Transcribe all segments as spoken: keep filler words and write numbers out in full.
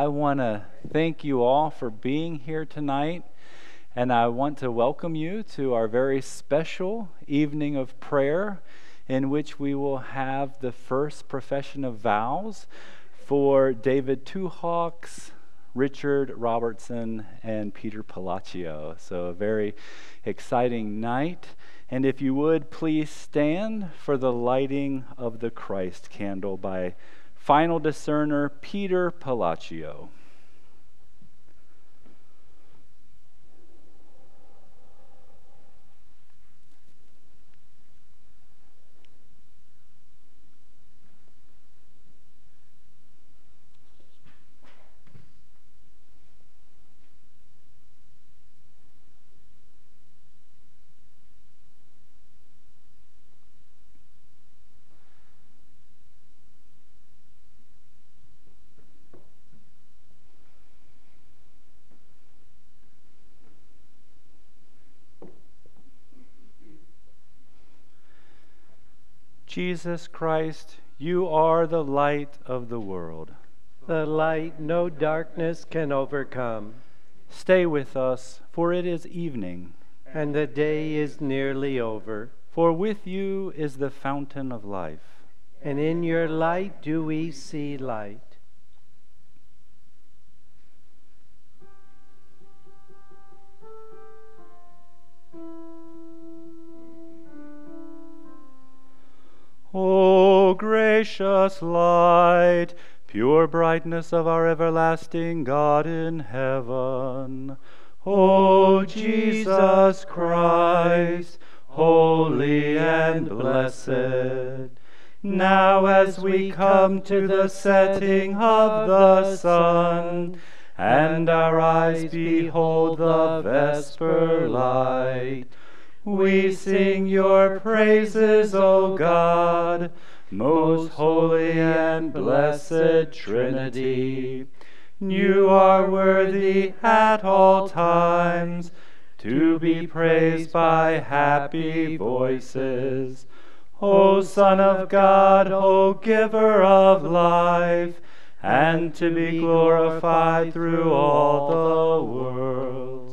I want to thank you all for being here tonight, and I want to welcome you to our very special evening of prayer in which we will have the first profession of vows for David Two Hawks, Richard Robertson, and Peter Palacio. So a very exciting night. And if you would, please stand for the lighting of the Christ candle by final discerner Peter Palacio. Jesus Christ, you are the light of the world. The light no darkness can overcome. Stay with us, for it is evening. And the day is nearly over. For with you is the fountain of life. And in your light do we see light. O gracious light, pure brightness of our everlasting God in heaven. O Jesus Christ, holy and blessed. Now as we come to the setting of the sun, and our eyes behold the vesper light, we sing your praises, O God, most holy and blessed Trinity. You are worthy at all times to be praised by happy voices. O Son of God, O Giver of life, and to be glorified through all the worlds.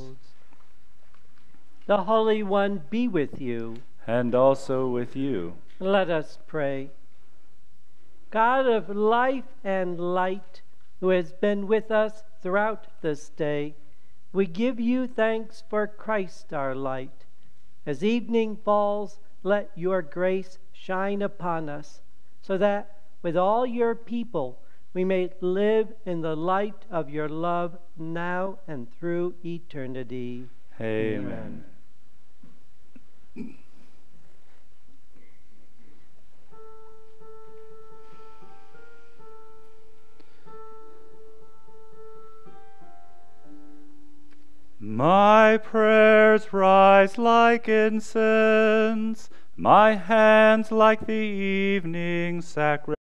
The Holy One be with you. And also with you. Let us pray. God of life and light, who has been with us throughout this day, we give you thanks for Christ our light. As evening falls, let your grace shine upon us, so that with all your people we may live in the light of your love now and through eternity. Amen. Amen. My prayers rise like incense, my hands like the evening sacrifice.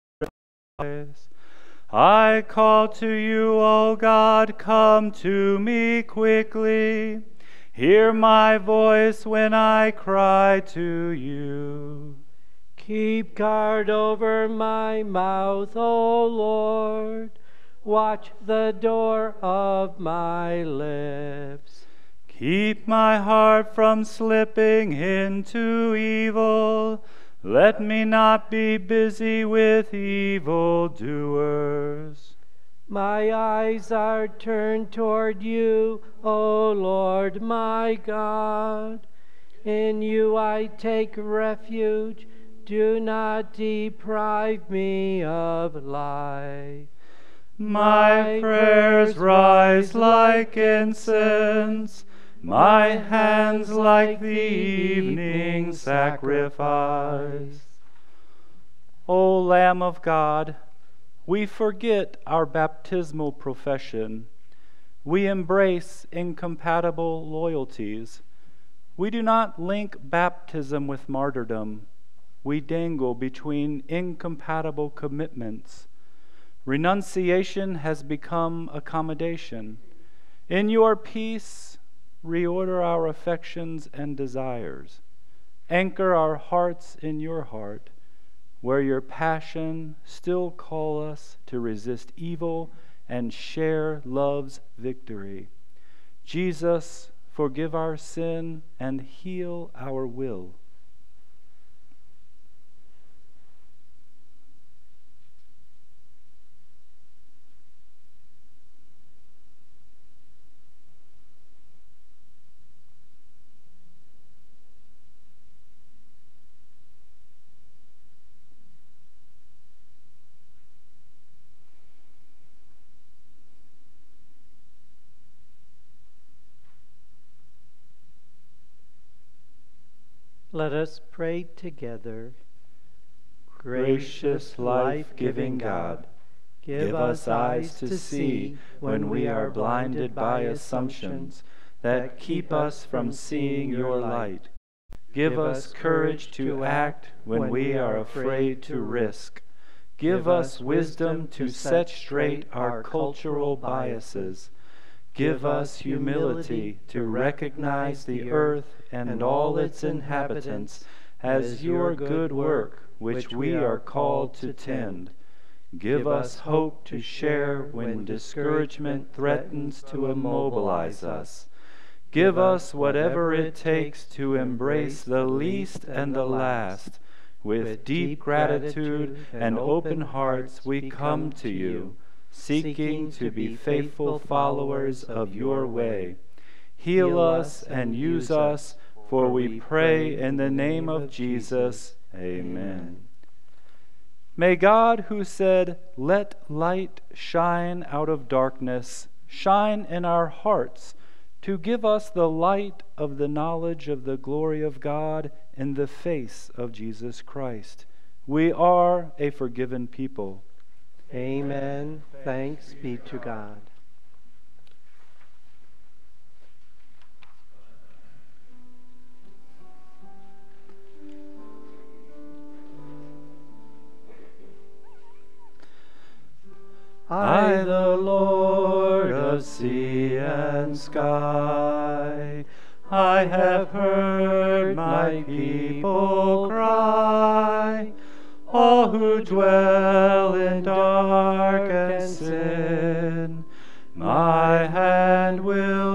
I call to you, O God, come to me quickly. Hear my voice when I cry to you. Keep guard over my mouth, O Lord. Watch the door of my lips. Keep my heart from slipping into evil. Let me not be busy with evildoers. My eyes are turned toward you, O Lord my God. In you I take refuge. Do not deprive me of life. My prayers rise like incense, my hands like the evening sacrifice. O Lamb of God, we forget our baptismal profession. We embrace incompatible loyalties. We do not link baptism with martyrdom. We dangle between incompatible commitments. Renunciation has become accommodation. In your peace, reorder our affections and desires. Anchor our hearts in your heart, where your passion still call us to resist evil and share love's victory. Jesus, forgive our sin and heal our will. Let us pray together. Gracious, life-giving God, give us eyes to see when we are blinded by assumptions that keep us from seeing your light. Give us courage to act when we are afraid to risk. Give us wisdom to set straight our cultural biases. Give us humility to recognize the earth and all its inhabitants as your good work, which we are called to tend. Give us hope to share when discouragement threatens to immobilize us. Give us whatever it takes to embrace the least and the last. With deep gratitude and open hearts we come to you, seeking to be faithful followers of your way. Heal us and use us, for we pray in the name of Jesus. Amen. May God, who said, "Let light shine out of darkness," shine in our hearts to give us the light of the knowledge of the glory of God in the face of Jesus Christ. We are a forgiven people. Amen. Thanks be to God. I, the Lord of sea and sky, I have heard my people cry. All who dwell in dark and sin, my hand will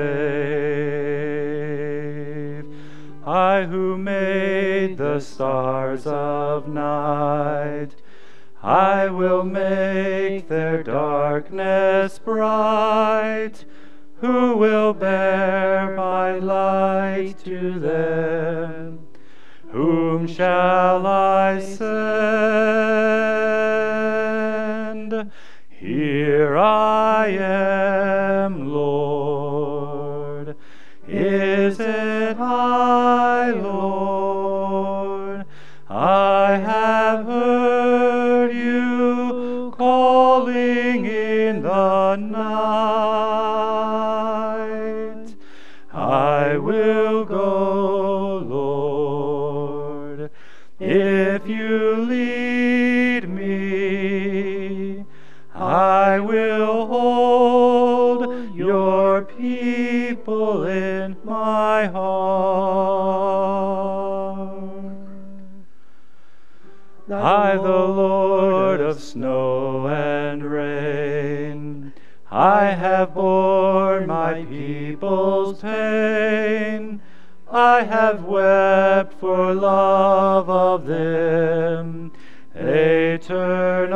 save. I who made the stars of night, I will make their darkness bright. Who will bear my light to them? Whom shall I send? Here I am, Lord. Is it I, Lord? I have heard you calling in the night. I will go, Lord, if you lead me. I will hold your people in my heart. I, the Lord of snow and rain, I have borne my people's pain. I have wept for love of them. They turn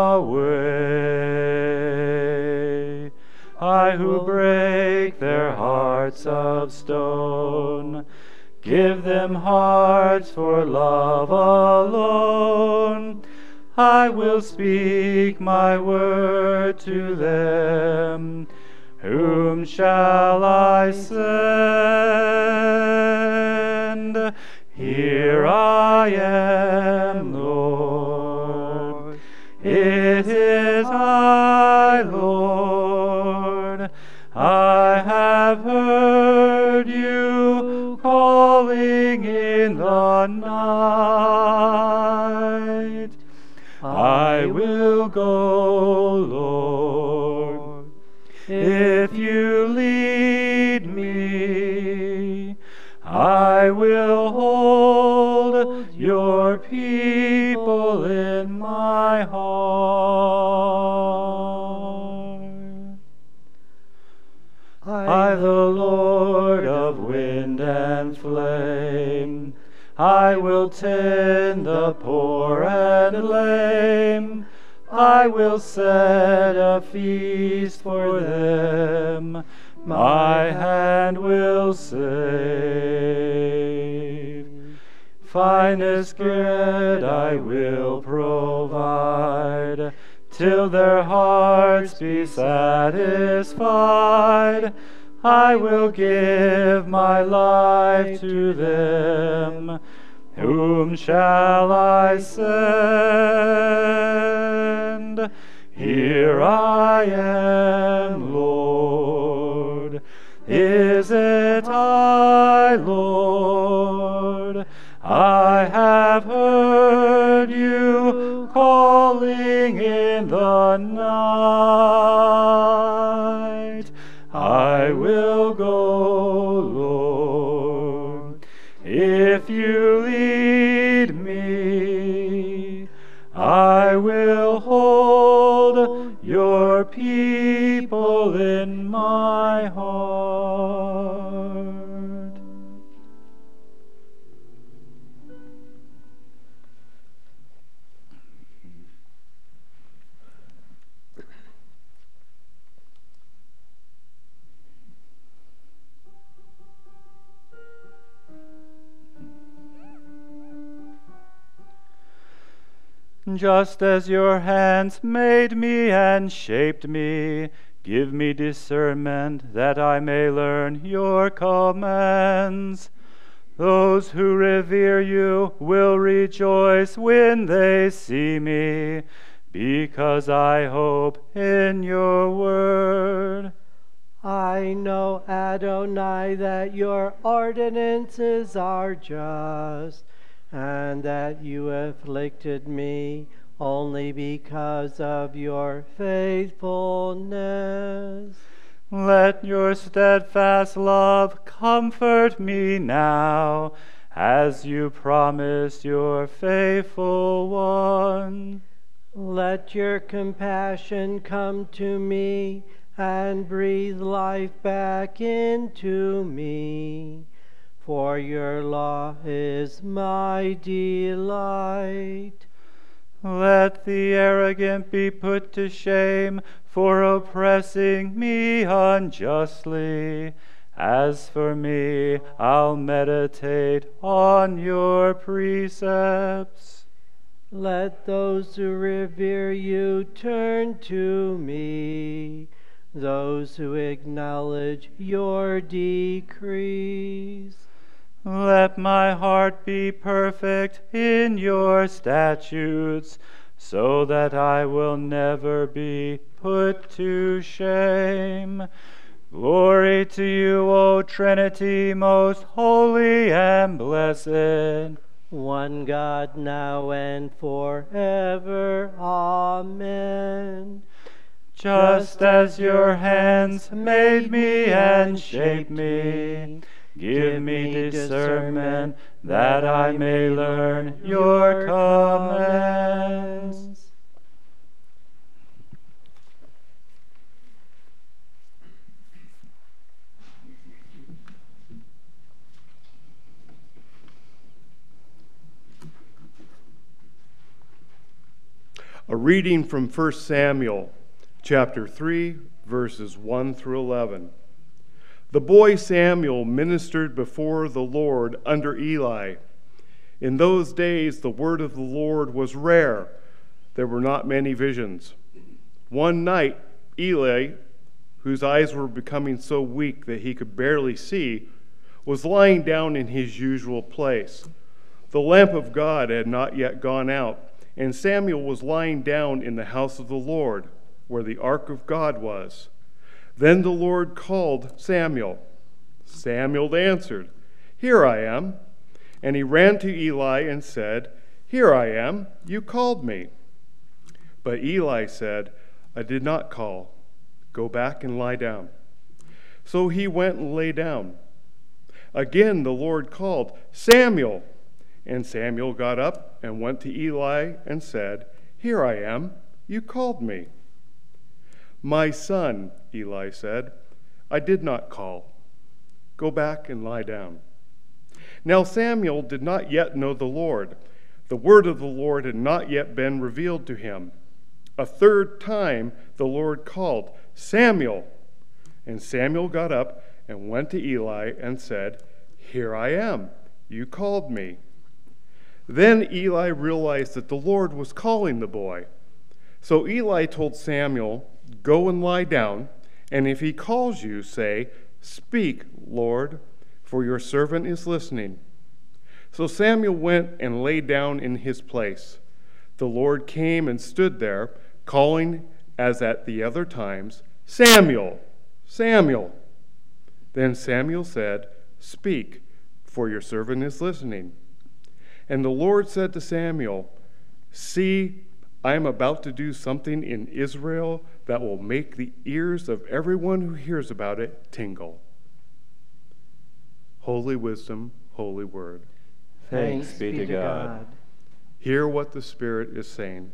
away. I who break their hearts of stone, give them hearts for love alone. I will speak my word to them. Whom shall I send? Here I am, Lord. It is I, Lord. I have heard you calling in the night. I will go, Lord, if you lead me. I will hold your people in my heart. I will tend the poor and lame. I will set a feast for them. My hand will save. Finest bread I will provide, till their hearts be satisfied. I will give my life to them. Whom shall I send? Here I am, Lord. Is it I, Lord? I have heard you calling in the night. I will go, Lord, if you lead me. I will hold your people in my heart. Just as your hands made me and shaped me, give me discernment that I may learn your commands. Those who revere you will rejoice when they see me, because I hope in your word. I know, Adonai, that your ordinances are just, and that you afflicted me only because of your faithfulness. Let your steadfast love comfort me now, as you promised your faithful one. Let your compassion come to me and breathe life back into me. For your law is my delight. Let the arrogant be put to shame for oppressing me unjustly. As for me, I'll meditate on your precepts. Let those who revere you turn to me, those who acknowledge your decrees. Let my heart be perfect in your statutes, so that I will never be put to shame. Glory to you, O Trinity, most holy and blessed. One God, now and forever. Amen. Just as your hands made me and shaped me, give me discernment that I may learn your commands. A reading from First Samuel, chapter three, verses one through eleven. The boy Samuel ministered before the Lord under Eli. In those days the word of the Lord was rare. There were not many visions. One night, Eli, whose eyes were becoming so weak that he could barely see, was lying down in his usual place. The lamp of God had not yet gone out, and Samuel was lying down in the house of the Lord, where the ark of God was. Then the Lord called Samuel. Samuel answered, "Here I am." And he ran to Eli and said, "Here I am, you called me." But Eli said, "I did not call. Go back and lie down." So he went and lay down. Again the Lord called, "Samuel." And Samuel got up and went to Eli and said, "Here I am, you called me." "My son," Eli said, "I did not call. Go back and lie down." Now Samuel did not yet know the Lord. The word of the Lord had not yet been revealed to him. A third time the Lord called, "Samuel!" And Samuel got up and went to Eli and said, "Here I am. You called me." Then Eli realized that the Lord was calling the boy. So Eli told Samuel, "Go and lie down, and if he calls you, say, 'Speak, Lord, for your servant is listening.'" So Samuel went and lay down in his place. The Lord came and stood there, calling as at the other times, "Samuel, Samuel." Then Samuel said, "Speak, for your servant is listening." And the Lord said to Samuel, "See, I am about to do something in Israel that will make the ears of everyone who hears about it tingle." Holy wisdom, holy word. Thanks be to God. Hear what the Spirit is saying.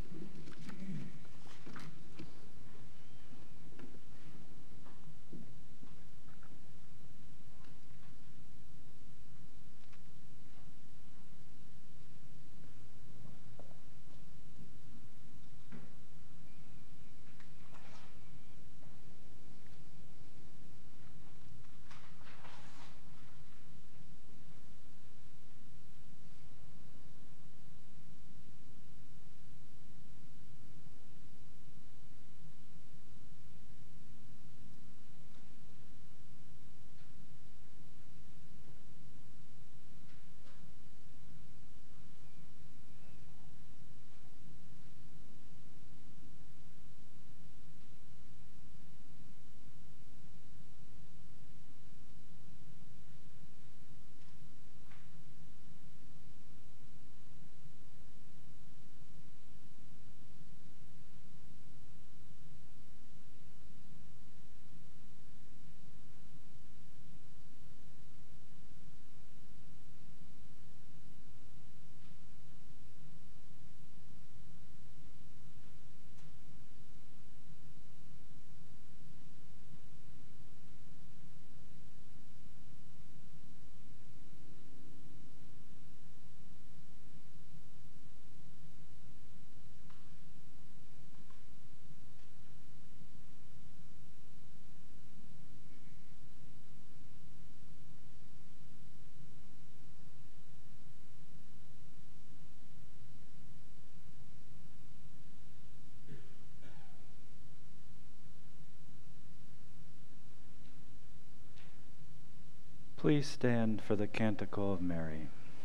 Please stand for the Canticle of Mary.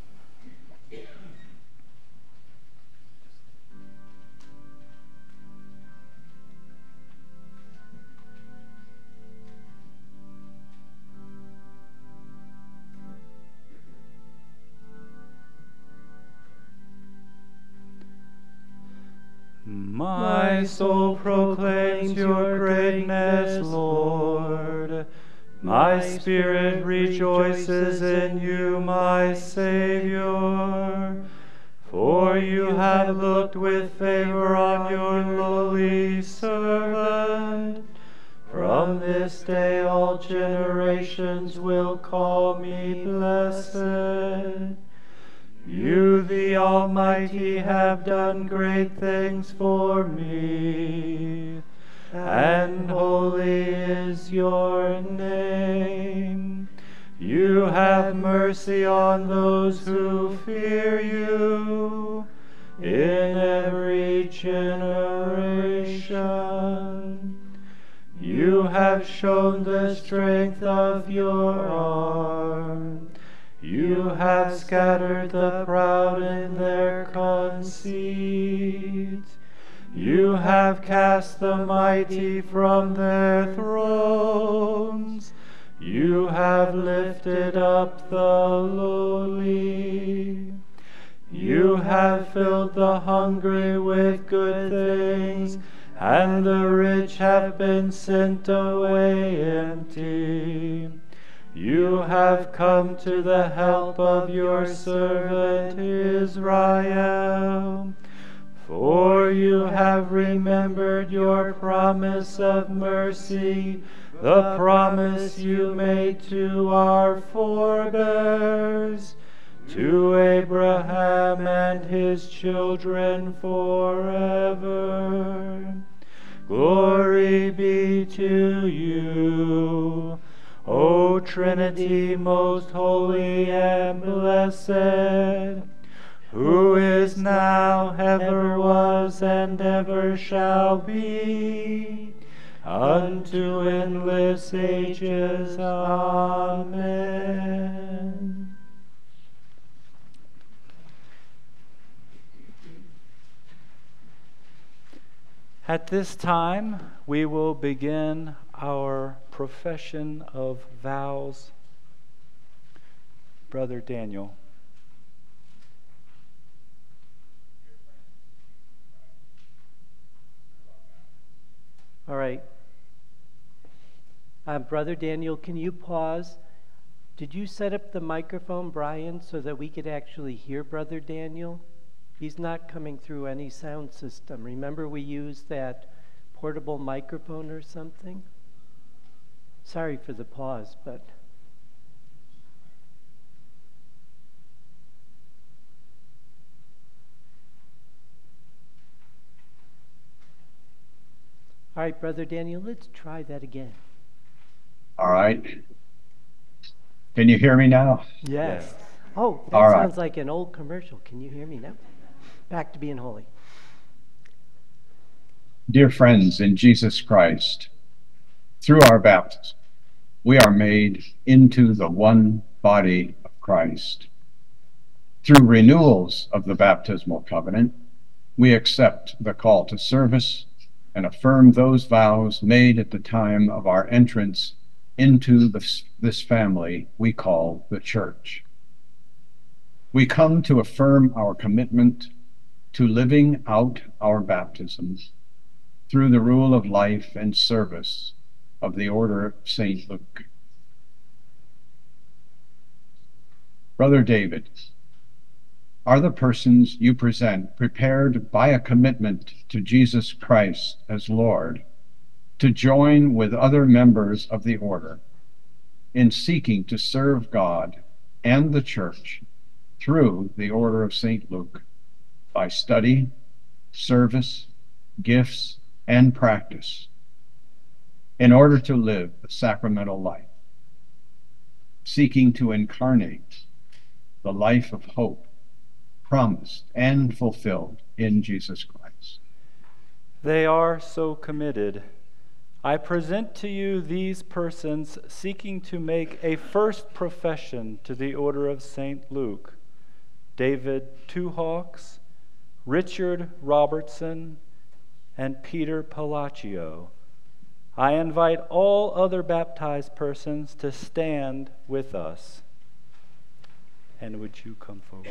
My soul proclaims your greatness, Lord. My spirit rejoices in you, my Savior. For you have looked with favor on your lowly servant. From this day all generations will call me blessed. You, the Almighty, have done great things for me, and holy is your name. You have mercy on those who fear you in every generation. You have shown the strength of your arm. You have scattered the proud in their conceit. You have cast the mighty from their thrones. You have lifted up the lowly. You have filled the hungry with good things, and the rich have been sent away empty. You have come to the help of your servant Israel. For you have remembered your promise of mercy the promise you made to our forebears, to Abraham and his children forever. Glory be to you, O Trinity most holy and blessed, who is now, ever was, and ever shall be, unto endless ages. Amen. At this time, we will begin our profession of vows. Brother Daniel. All right. Uh, Brother Daniel, can you pause? Did you set up the microphone, Brian, so that we could actually hear Brother Daniel? He's not coming through any sound system. Remember we used that portable microphone or something? Sorry for the pause, but... All right, Brother Daniel, let's try that again. All right. Can you hear me now? Yes. Oh, that All sounds right. like an old commercial. Can you hear me now? Back to being holy. Dear friends in Jesus Christ, through our baptism, we are made into the one body of Christ. Through renewals of the baptismal covenant, we accept the call to service and affirm those vows made at the time of our entrance into this, this family we call the church. We come to affirm our commitment to living out our baptisms through the rule of life and service of the Order of Saint Luke. Brother David, are the persons you present prepared by a commitment to Jesus Christ as Lord to join with other members of the order in seeking to serve God and the Church through the Order of Saint Luke by study, service, gifts, and practice in order to live the sacramental life, seeking to incarnate the life of hope promised and fulfilled in Jesus Christ? They are so committed. I present to you these persons seeking to make a first profession to the Order of Saint Luke: David Two Hawks, Richard Robertson, and Peter Palacio. I invite all other baptized persons to stand with us. And would you come forward?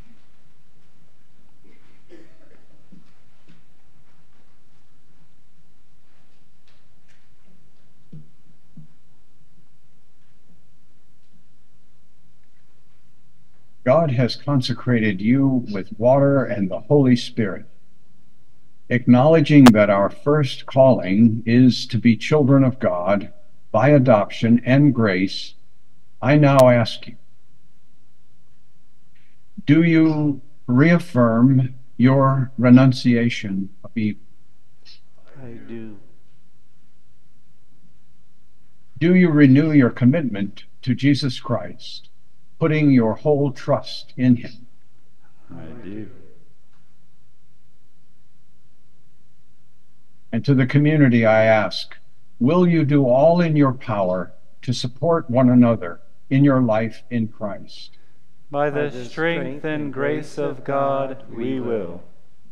God has consecrated you with water and the Holy Spirit. Acknowledging that our first calling is to be children of God by adoption and grace, I now ask you, do you reaffirm your renunciation of evil? I do. Do you renew your commitment to Jesus Christ, putting your whole trust in him? I do. And to the community I ask, will you do all in your power to support one another in your life in Christ? By the strength and grace of God, we will.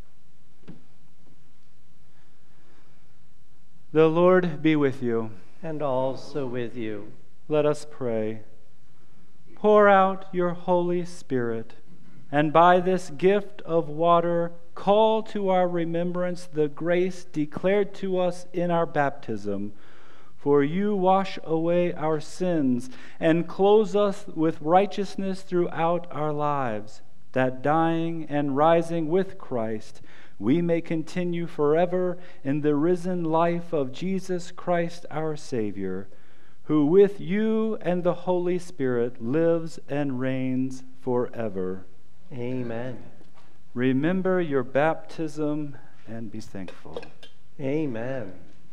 The Lord be with you. And also with you. Let us pray. Pour out your Holy Spirit, and by this gift of water, call to our remembrance the grace declared to us in our baptism. For you wash away our sins and clothe us with righteousness throughout our lives, that dying and rising with Christ, we may continue forever in the risen life of Jesus Christ our Savior, who with you and the Holy Spirit lives and reigns forever. Amen. Remember your baptism and be thankful. Amen.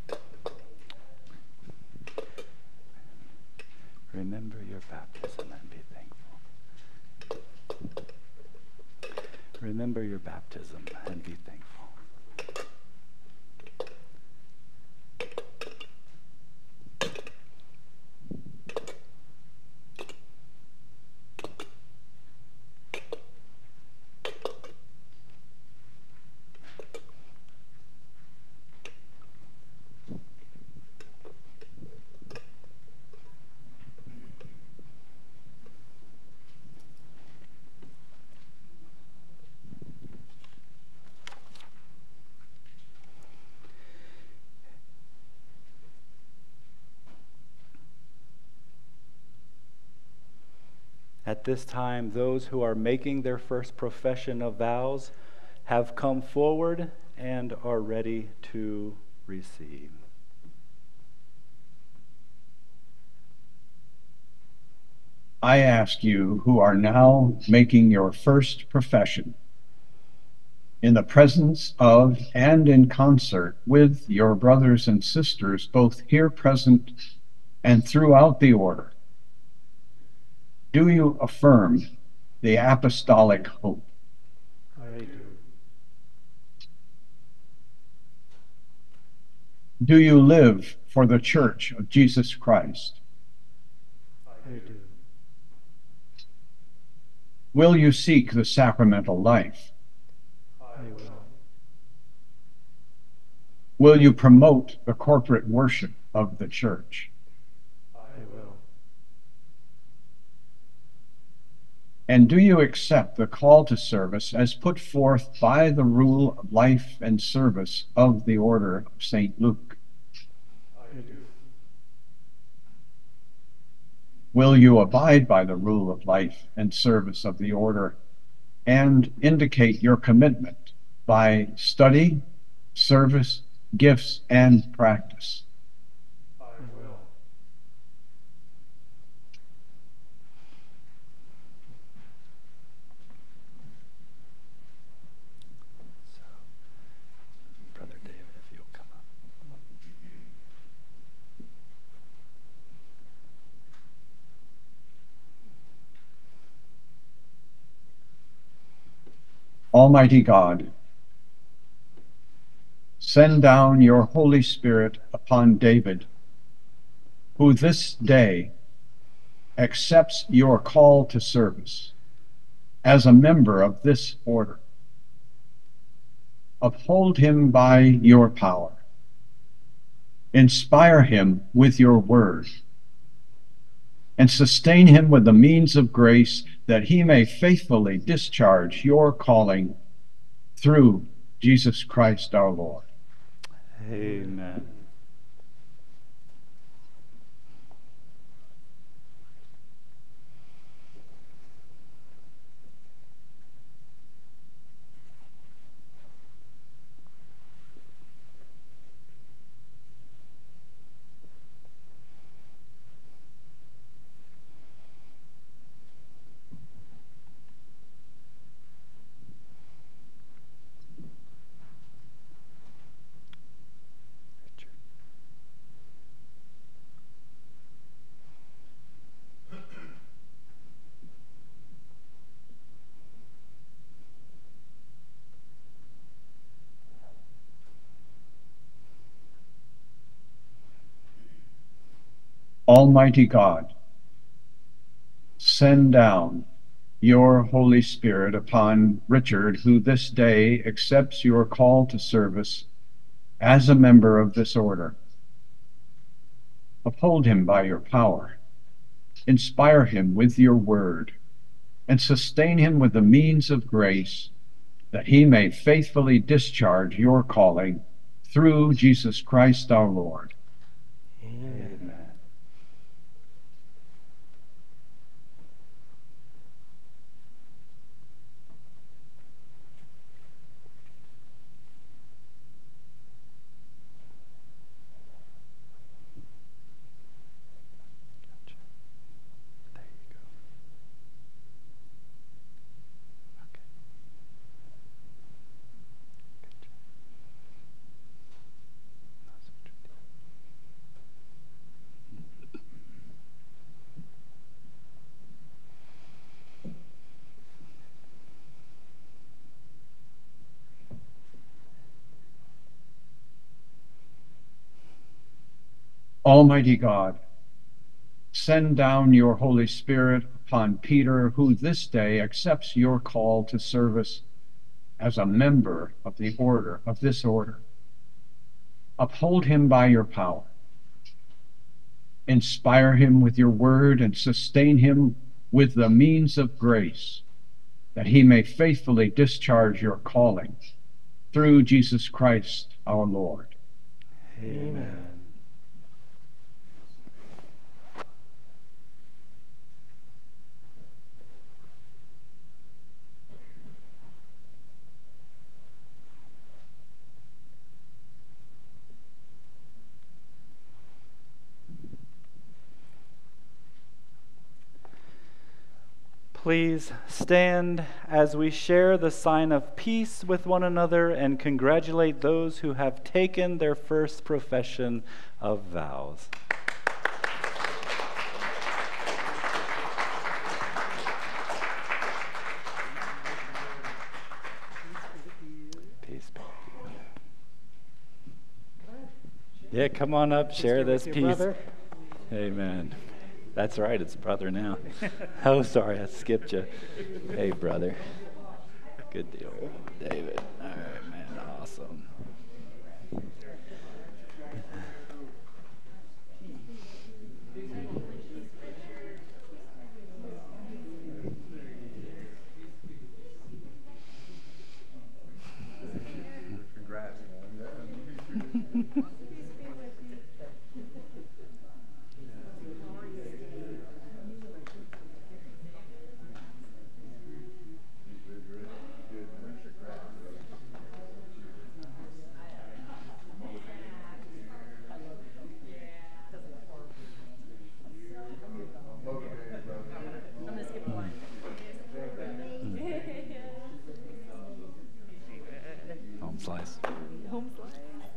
Remember your baptism and be thankful. Remember your baptism and be thankful. At this time, those who are making their first profession of vows have come forward and are ready to receive. I ask you who are now making your first profession, in the presence of and in concert with your brothers and sisters, both here present and throughout the order, do you affirm the apostolic hope? I do. Do you live for the Church of Jesus Christ? I do. Will you seek the sacramental life? I will. Will you promote the corporate worship of the Church? I will. And do you accept the call to service as put forth by the rule of life and service of the Order of Saint Luke? I do. Will you abide by the rule of life and service of the Order and indicate your commitment by study, service, gifts, and practice? I will. So, Brother David, if you'll come up. Almighty God, send down your Holy Spirit upon David, who this day accepts your call to service as a member of this order. Uphold him by your power. Inspire him with your word, and sustain him with the means of grace that he may faithfully discharge your calling through Jesus Christ our Lord. Amen. Almighty God, send down your Holy Spirit upon Richard, who this day accepts your call to service as a member of this order. Uphold him by your power. Inspire him with your word, and sustain him with the means of grace, that he may faithfully discharge your calling through Jesus Christ our Lord. Amen. Amen. Almighty God, send down your Holy Spirit upon Peter, who this day accepts your call to service as a member of the order, of this order. Uphold him by your power. Inspire him with your word and sustain him with the means of grace, that he may faithfully discharge your calling through Jesus Christ our Lord. Amen. Please stand as we share the sign of peace with one another and congratulate those who have taken their first profession of vows. Peace. Yeah, come on up, share this peace. Amen. That's right, it's brother now. Oh, sorry, I skipped you. Hey, brother. Good deal. David. All right, man, awesome. Congrats. Home slice. Home slice.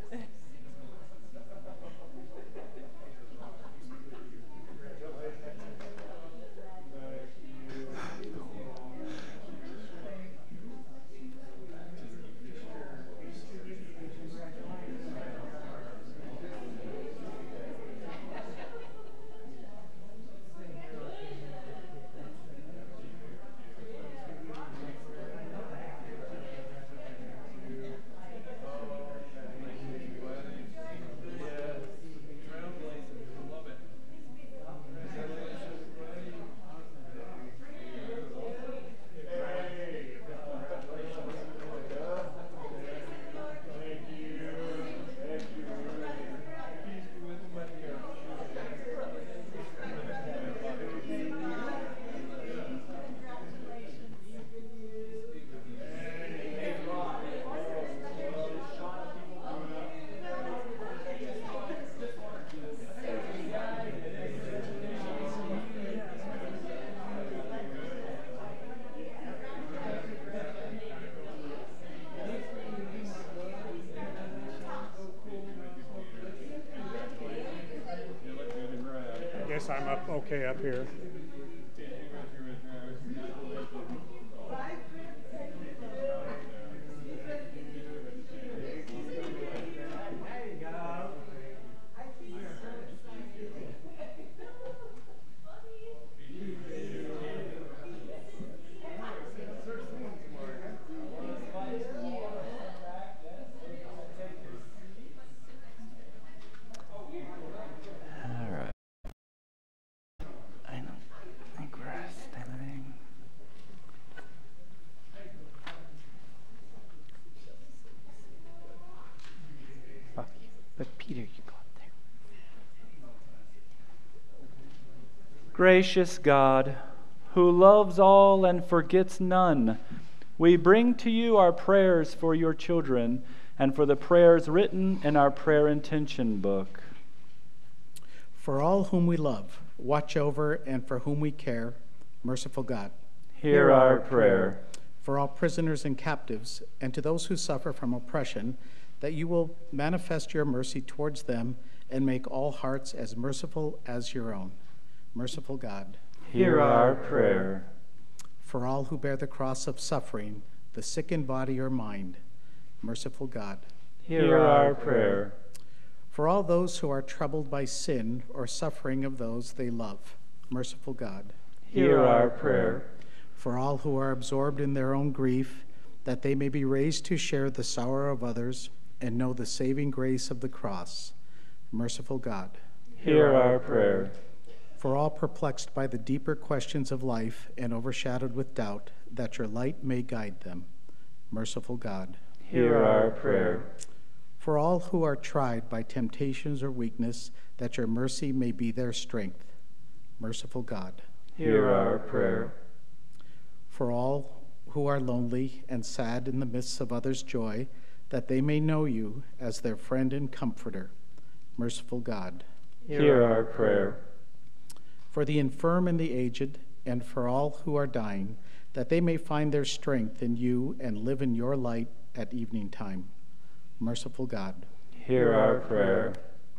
I'm up okay up here. But Peter, you go up there. Gracious God, who loves all and forgets none, we bring to you our prayers for your children and for the prayers written in our prayer intention book. For all whom we love, watch over, and for whom we care, merciful God, hear our prayer. For all prisoners and captives, and to those who suffer from oppression, that you will manifest your mercy towards them and make all hearts as merciful as your own. Merciful God, hear our prayer. For all who bear the cross of suffering, the sick in body or mind, merciful God, hear our prayer. For all those who are troubled by sin or suffering of those they love, merciful God, hear our prayer. For all who are absorbed in their own grief, that they may be raised to share the sorrow of others and know the saving grace of the cross, merciful God, hear our prayer. For all perplexed by the deeper questions of life and overshadowed with doubt, that your light may guide them, merciful God, hear our prayer. For all who are tried by temptations or weakness, that your mercy may be their strength, merciful God, hear our prayer. For all who are lonely and sad in the midst of others' joy, that they may know you as their friend and comforter, merciful God, hear our prayer. For the infirm and the aged, and for all who are dying, that they may find their strength in you and live in your light at evening time, merciful God, hear our prayer.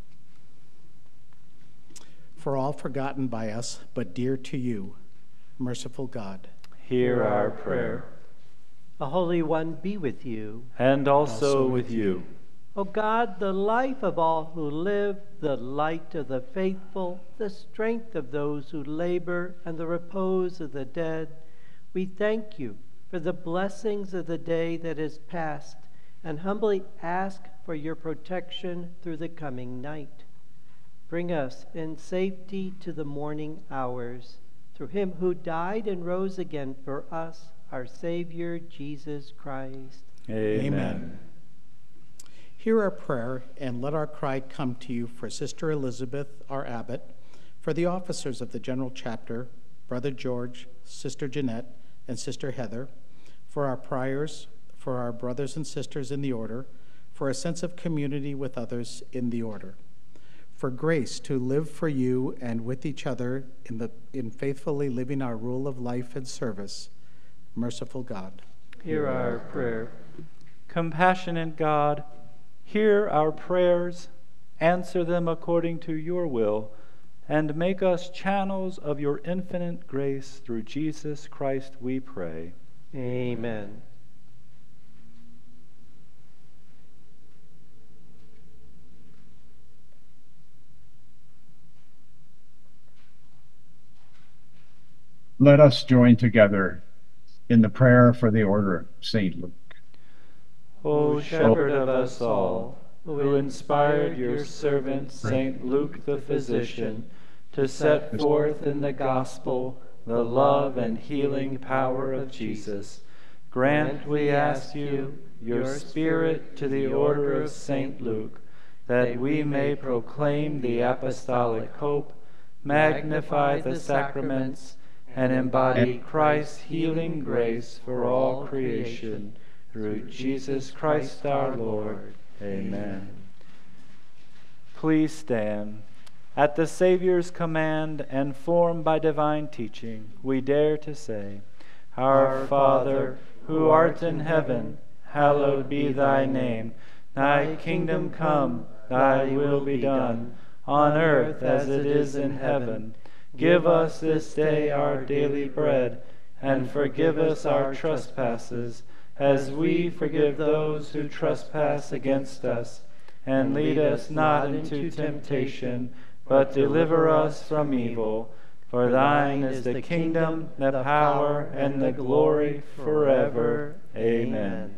For all forgotten by us, but dear to you, merciful God, hear our prayer. The Holy One be with you. And also, Also with with you. O God, the life of all who live, the light of the faithful, the strength of those who labor, and the repose of the dead, we thank you for the blessings of the day that is past, and humbly ask for your protection through the coming night. Bring us in safety to the morning hours, through him who died and rose again for us, our Savior, Jesus Christ. Amen. Amen. Hear our prayer, and let our cry come to you for Sister Elizabeth, our abbot, for the officers of the General Chapter, Brother George, Sister Jeanette, and Sister Heather, for our priors, for our brothers and sisters in the order, for a sense of community with others in the order, for grace to live for you and with each other in, the, in faithfully living our rule of life and service, merciful God, Hear our prayer. Compassionate God, hear our prayers, answer them according to your will, and make us channels of your infinite grace through Jesus Christ, we pray. Amen. Let us join together in the prayer for the order of Saint Luke. O Shepherd of us all, who inspired your servant Saint Luke the physician to set forth in the gospel the love and healing power of Jesus, grant, we ask you, your Spirit to the order of Saint Luke, that we may proclaim the apostolic hope, magnify the sacraments, and embody Christ's healing grace for all creation, through Jesus Christ our Lord. Amen. Please stand. At the Savior's command and formed by divine teaching, we dare to say, Our Father, who art in heaven, hallowed be thy name. Thy kingdom come, thy will be done, on earth as it is in heaven. Give us this day our daily bread, and forgive us our trespasses, as we forgive those who trespass against us. And lead us not into temptation, but deliver us from evil. For thine is the kingdom, the power, and the glory forever. Amen.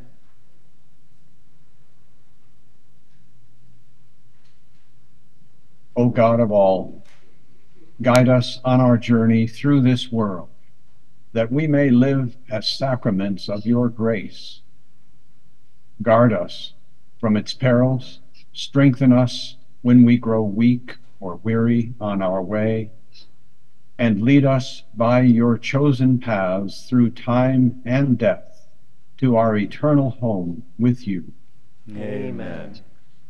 O God of all, guide us on our journey through this world, that we may live as sacraments of your grace. Guard us from its perils, strengthen us when we grow weak or weary on our way, and lead us by your chosen paths through time and death to our eternal home with you. Amen.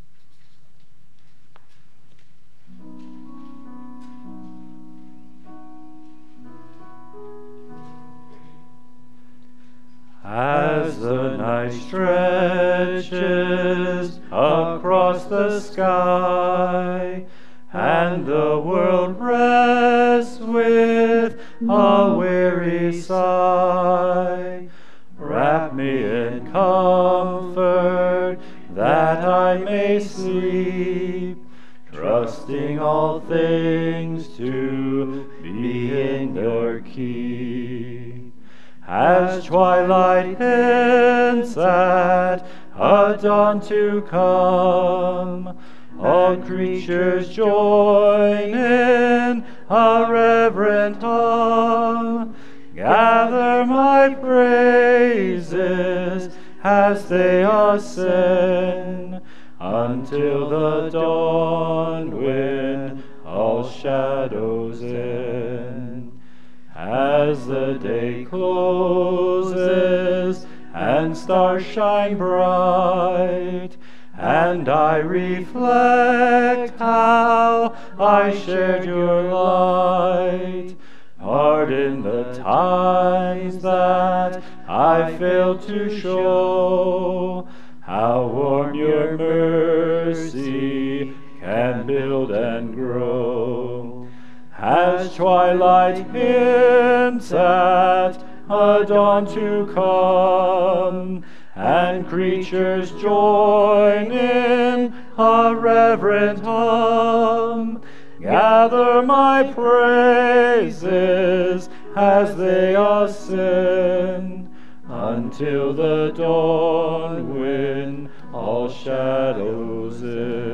As the night stretches across the sky, and the world rests with a weary sigh, wrap me in comfort that I may sleep, trusting all things to be in your keep. As twilight hints at a dawn to come, all creatures join in a reverent hymn. Gather my praises as they ascend until the dawn when all shadows end. As the day closes and stars shine bright, and I reflect how I shared your light, pardon the times that I failed to show how warm your mercy can build and grow. As twilight hints at a dawn to come, and creatures join in a reverent hymn, gather my praises as they ascend until the dawn when all shadows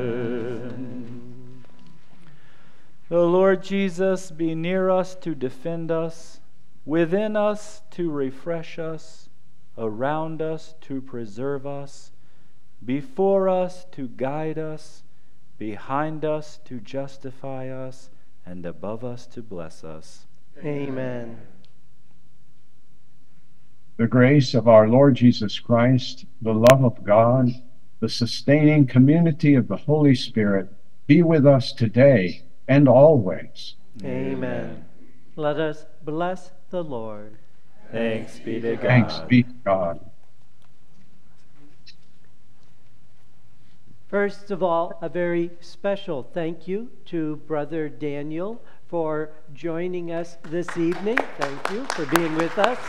end. The Lord Jesus be near us to defend us, within us to refresh us, around us to preserve us, before us to guide us, behind us to justify us, and above us to bless us. Amen. The grace of our Lord Jesus Christ, the love of God, the sustaining community of the Holy Spirit be with us today and always. Amen. Let us bless the Lord. Thanks be to God. Thanks be to God. First of all, a very special thank you to Brother Daniel for joining us this evening. Thank you for being with us.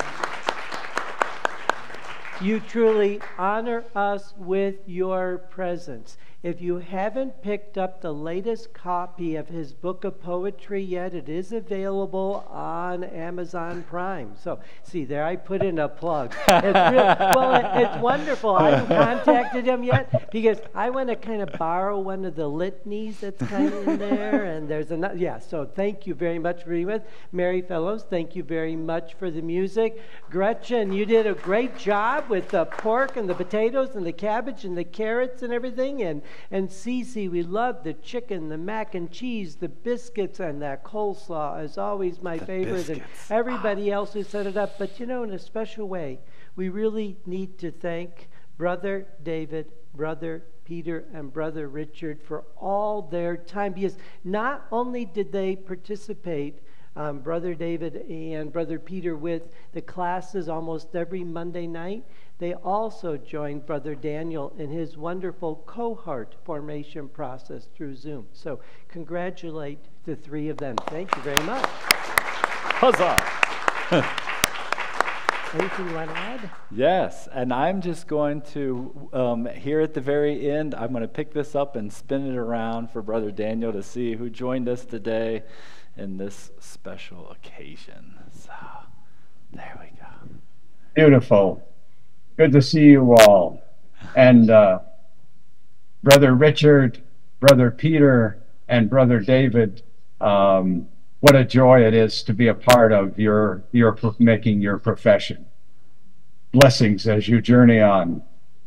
You truly honor us with your presence. If you haven't picked up the latest copy of his book of poetry yet, it is available on Amazon Prime. So, see, there I put in a plug. It's real, well, it, it's wonderful. I haven't contacted him yet because I want to kind of borrow one of the litanies that's kind of in there. And there's another, yeah, so thank you very much for being with. Mary Fellows, thank you very much for the music. Gretchen, you did a great job with the pork and the potatoes and the cabbage and the carrots and everything. And And Cece, we love the chicken, the mac and cheese, the biscuits, and that coleslaw is always my the favorite. Biscuits. And everybody else who set it up. But you know, in a special way, we really need to thank Brother David, Brother Peter, and Brother Richard for all their time. Because not only did they participate, um, Brother David and Brother Peter, with the classes almost every Monday night, they also joined Brother Daniel in his wonderful cohort formation process through Zoom. So congratulate the three of them. Thank you very much. Huzzah! Anything you want to add? Yes, and I'm just going to, um, here at the very end, I'm going to pick this up and spin it around for Brother Daniel to see who joined us today in this special occasion. So, there we go. Beautiful. Good to see you all. And uh, Brother Richard, Brother Peter, and Brother David, um, what a joy it is to be a part of your, your making your profession. Blessings as you journey on.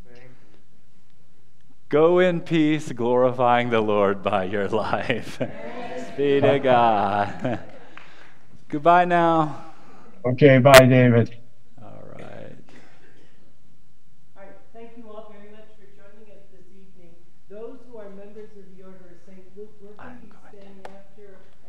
Go in peace, glorifying the Lord by your life. Be to God. Goodbye now. Okay, bye, David. All right. All right, thank you all very much for joining us this evening. Those who are members of the Order of Saint Luke, we're going to be staying after